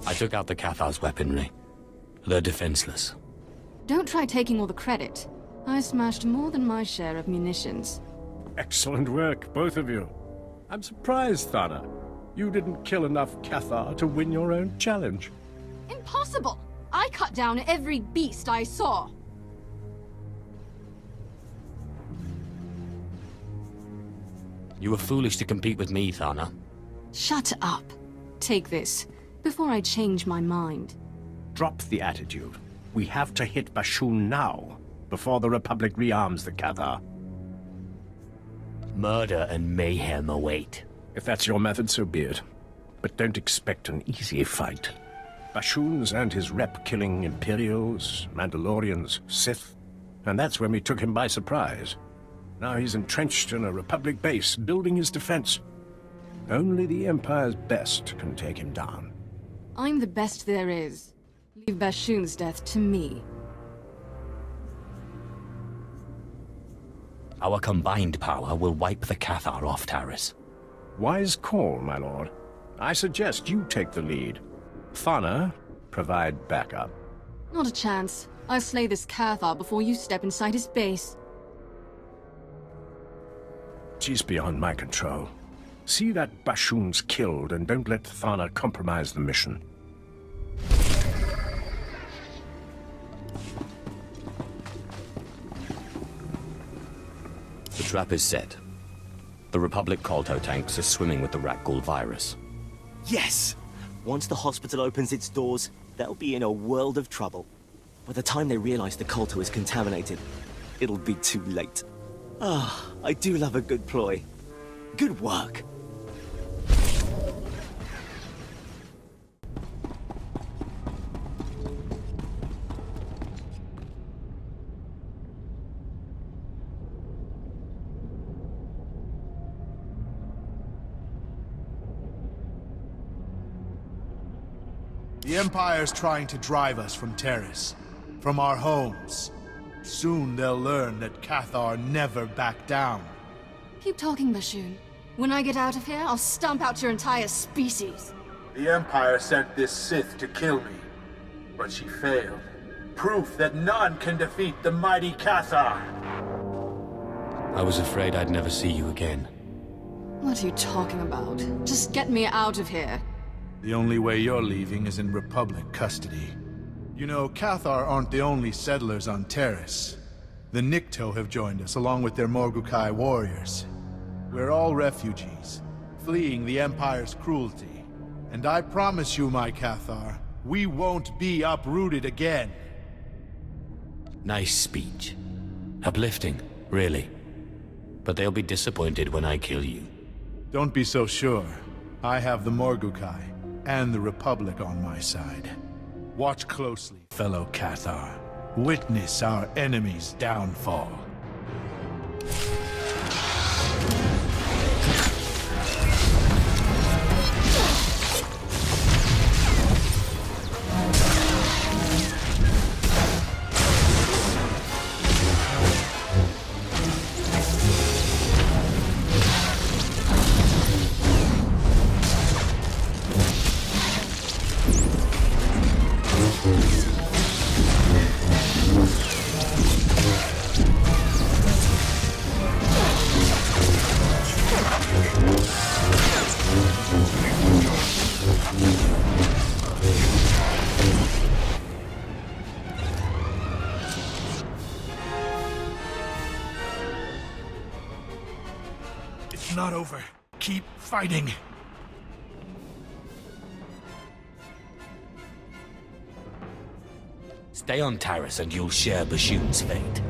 I took out the Cathar's weaponry. They're defenseless. Don't try taking all the credit. I smashed more than my share of munitions. Excellent work, both of you. I'm surprised, Thana. You didn't kill enough Cathar to win your own challenge. Impossible! I cut down every beast I saw. You were foolish to compete with me, Thana. Shut up. Take this, before I change my mind. Drop the attitude. We have to hit Bashoon now, before the Republic rearms the Cathar. Murder and mayhem await. If that's your method, so be it. But don't expect an easy fight. Bashoon's earned his rep killing Imperials, Mandalorians, Sith, and that's when we took him by surprise. Now he's entrenched in a Republic base, building his defense. Only the Empire's best can take him down. I'm the best there is. Leave Bashoon's death to me. Our combined power will wipe the Cathar off Taris. Wise call, my lord. I suggest you take the lead. Thana, provide backup. Not a chance. I'll slay this Cathar before you step inside his base. She's beyond my control. See that Bashoon's killed, and don't let Thana compromise the mission. The trap is set. The Republic Kolto tanks are swimming with the Rakghoul virus. Yes! Once the hospital opens its doors, they'll be in a world of trouble. By the time they realize the Kolto is contaminated, it'll be too late. Ah, I do love a good ploy. Good work. The Empire's trying to drive us from Taris, from our homes. Soon they'll learn that Cathar never back down. Keep talking, Bashoon. When I get out of here, I'll stomp out your entire species. The Empire sent this Sith to kill me, but she failed. Proof that none can defeat the mighty Cathar. I was afraid I'd never see you again. What are you talking about? Just get me out of here. The only way you're leaving is in Republic custody. You know, Cathar aren't the only settlers on Taris. The Nikto have joined us, along with their Morgukai warriors. We're all refugees, fleeing the Empire's cruelty. And I promise you, my Cathar, we won't be uprooted again. Nice speech. Uplifting, really. But they'll be disappointed when I kill you. Don't be so sure. I have the Morgukai and the Republic on my side. Watch closely, fellow Cathar. Witness our enemy's downfall. It's not over. Keep fighting. Stay on Taris and you'll share Bashoon's fate.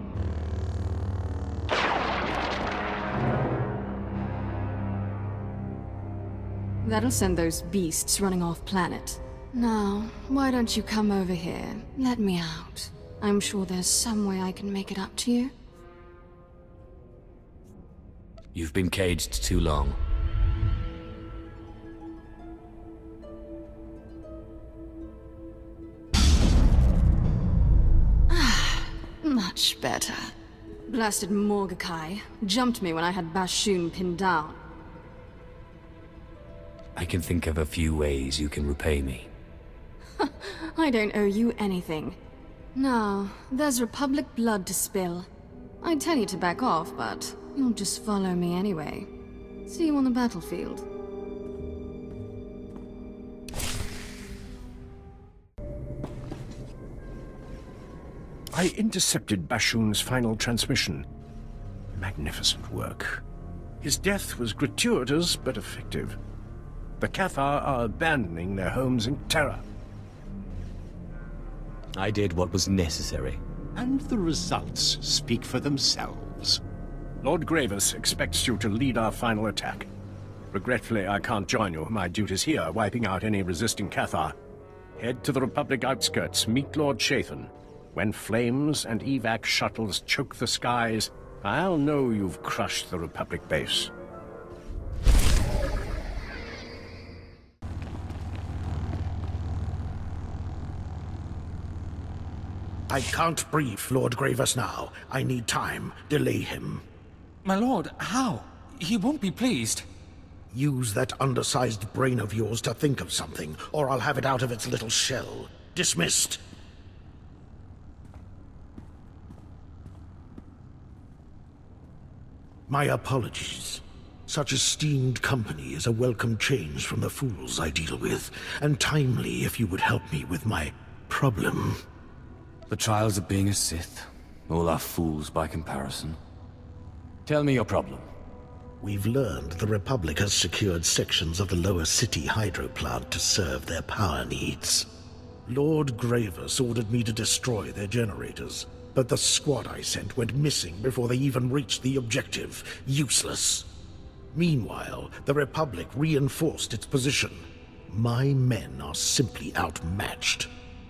That'll send those beasts running off planet. Now, why don't you come over here? Let me out. I'm sure there's some way I can make it up to you. You've been caged too long. Much better. Blasted Morgukai jumped me when I had Bashoon pinned down. I can think of a few ways you can repay me. I don't owe you anything. Now, there's Republic blood to spill. I'd tell you to back off, but you'll just follow me anyway. See you on the battlefield. I intercepted Bashoon's final transmission. Magnificent work. His death was gratuitous but effective. The Cathar are abandoning their homes in terror. I did what was necessary. And the results speak for themselves. Lord Gravis expects you to lead our final attack. Regretfully, I can't join you. My duty's here, wiping out any resisting Cathar. Head to the Republic outskirts, meet Lord Shathan. When flames and evac shuttles choke the skies, I'll know you've crushed the Republic base. I can't brief Lord Gravis now. I need time. Delay him. My lord, how? He won't be pleased. Use that undersized brain of yours to think of something, or I'll have it out of its little shell. Dismissed. My apologies. Such esteemed company is a welcome change from the fools I deal with, and timely if you would help me with my problem. The trials of being a Sith. All are fools by comparison. Tell me your problem. We've learned the Republic has secured sections of the Lower City hydro plant to serve their power needs. Lord Gravis ordered me to destroy their generators, but the squad I sent went missing before they even reached the objective. Useless. Meanwhile, the Republic reinforced its position. My men are simply outmatched.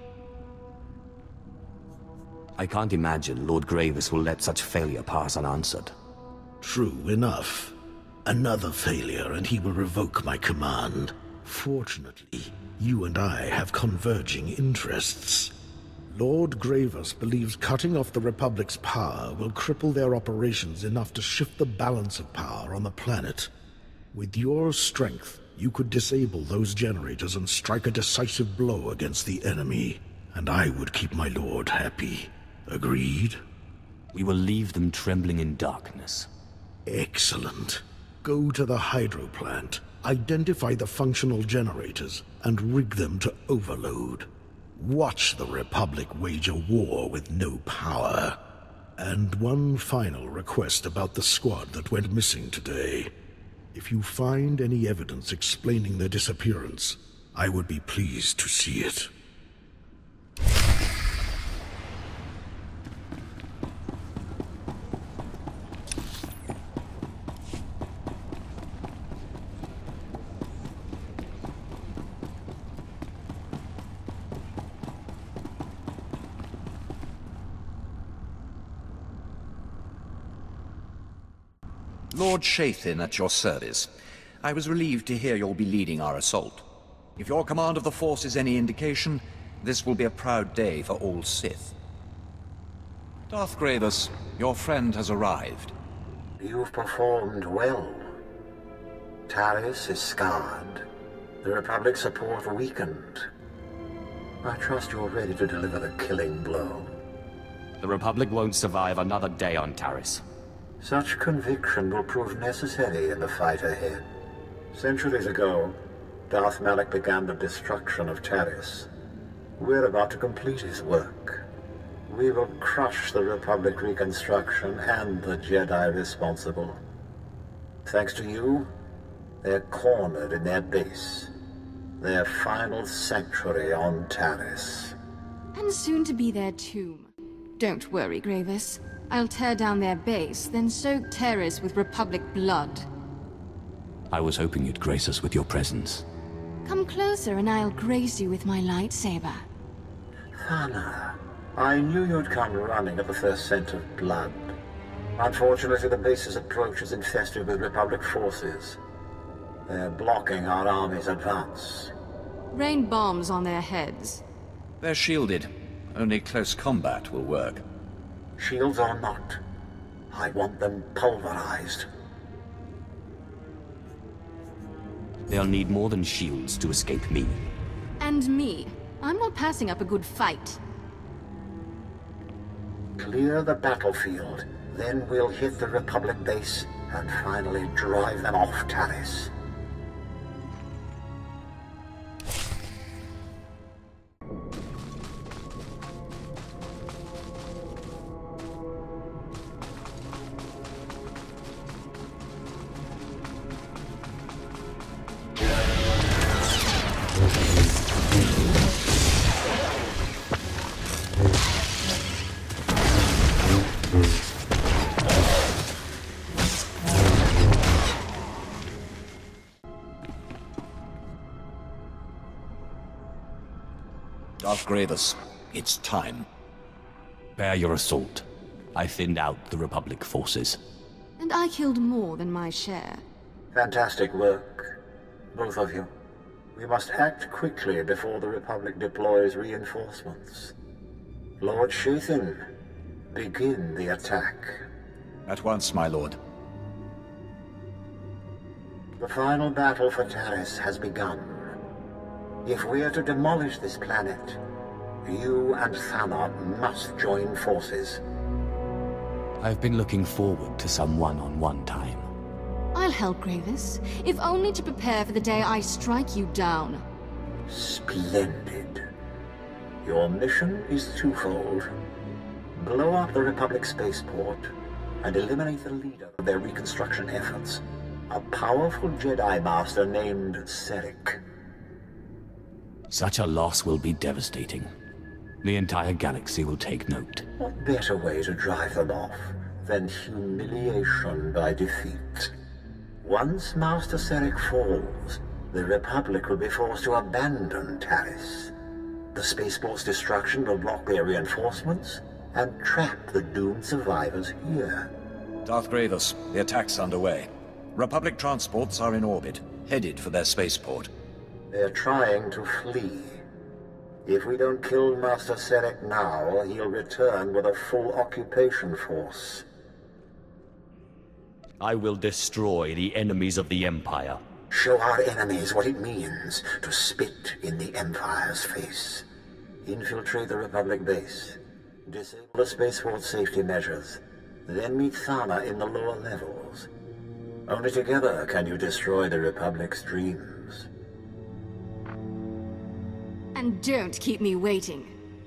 I can't imagine Lord Gravis will let such failure pass unanswered. True enough. Another failure and he will revoke my command. Fortunately, you and I have converging interests. Lord Gravis believes cutting off the Republic's power will cripple their operations enough to shift the balance of power on the planet. With your strength, you could disable those generators and strike a decisive blow against the enemy, and I would keep my lord happy. Agreed? We will leave them trembling in darkness. Excellent. Go to the hydro plant, identify the functional generators, and rig them to overload. Watch the Republic wage a war with no power. And one final request about the squad that went missing today. If you find any evidence explaining their disappearance, I would be pleased to see it. Lord Shathan at your service. I was relieved to hear you'll be leading our assault. If your command of the Force is any indication, this will be a proud day for all Sith. Darth Gravis, your friend has arrived. You've performed well. Taris is scarred. The Republic's support weakened. I trust you're ready to deliver the killing blow. The Republic won't survive another day on Taris. Such conviction will prove necessary in the fight ahead. Centuries ago, Darth Malak began the destruction of Taris. We're about to complete his work. We will crush the Republic reconstruction and the Jedi responsible. Thanks to you, they're cornered in their base. Their final sanctuary on Taris. And soon to be their tomb. Don't worry, Gravis. I'll tear down their base, then soak Taris with Republic blood. I was hoping you'd grace us with your presence. Come closer and I'll grace you with my lightsaber. Thana, I knew you'd come running at the first scent of blood. Unfortunately, the base's approach is infested with Republic forces. They're blocking our army's advance. Rain bombs on their heads. They're shielded. Only close combat will work. Shields or not, I want them pulverized. They'll need more than shields to escape me. And me. I'm not passing up a good fight. Clear the battlefield, then we'll hit the Republic base and finally drive them off Taris. Darth Gravis, it's time. Bear your assault. I thinned out the Republic forces. And I killed more than my share. Fantastic work, both of you. We must act quickly before the Republic deploys reinforcements. Lord Shathin, begin the attack. At once, my lord. The final battle for Taris has begun. If we are to demolish this planet, you and Thana must join forces. I've been looking forward to some one-on-one time. I'll help, Gravis, if only to prepare for the day I strike you down. Splendid. Your mission is twofold. Blow up the Republic spaceport and eliminate the leader of their reconstruction efforts, a powerful Jedi Master named Serek. Such a loss will be devastating. The entire galaxy will take note. What better way to drive them off than humiliation by defeat? Once Master Serek falls, the Republic will be forced to abandon Taris. The spaceport's destruction will block their reinforcements and trap the doomed survivors here. Darth Gravis, the attack's underway. Republic transports are in orbit, headed for their spaceport. They're trying to flee. If we don't kill Master Serek now, he'll return with a full occupation force. I will destroy the enemies of the Empire. Show our enemies what it means to spit in the Empire's face. Infiltrate the Republic base. Disable the spaceport safety measures. Then meet Thana in the lower levels. Only together can you destroy the Republic's dreams. And don't keep me waiting.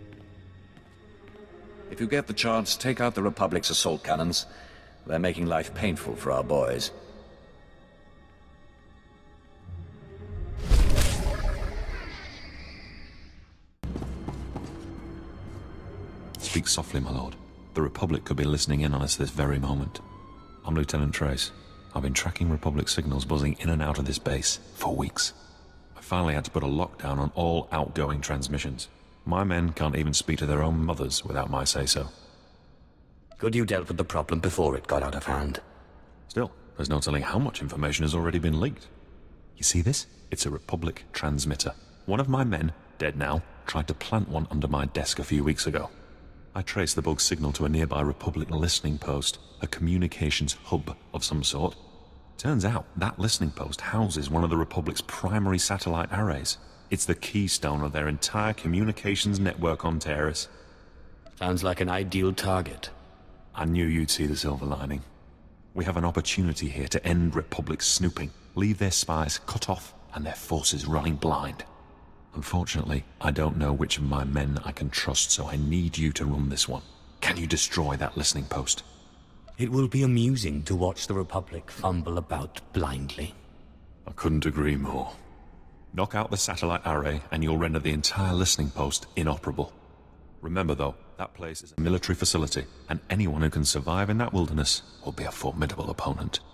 If you get the chance, take out the Republic's assault cannons. They're making life painful for our boys. Speak softly, my lord. The Republic could be listening in on us this very moment. I'm Lieutenant Trace. I've been tracking Republic signals buzzing in and out of this base for weeks. I finally had to put a lockdown on all outgoing transmissions. My men can't even speak to their own mothers without my say-so. Good you dealt with the problem before it got out of hand. Still, there's no telling how much information has already been leaked. You see this? It's a Republic transmitter. One of my men, dead now, tried to plant one under my desk a few weeks ago. I traced the bug signal to a nearby Republic listening post, a communications hub of some sort. Turns out that listening post houses one of the Republic's primary satellite arrays. It's the keystone of their entire communications network on Taris. Sounds like an ideal target. I knew you'd see the silver lining. We have an opportunity here to end Republic snooping, leave their spies cut off and their forces running blind. Unfortunately, I don't know which of my men I can trust, so I need you to run this one. Can you destroy that listening post? It will be amusing to watch the Republic fumble about blindly. I couldn't agree more. Knock out the satellite array and you'll render the entire listening post inoperable. Remember though, that place is a military facility, and anyone who can survive in that wilderness will be a formidable opponent.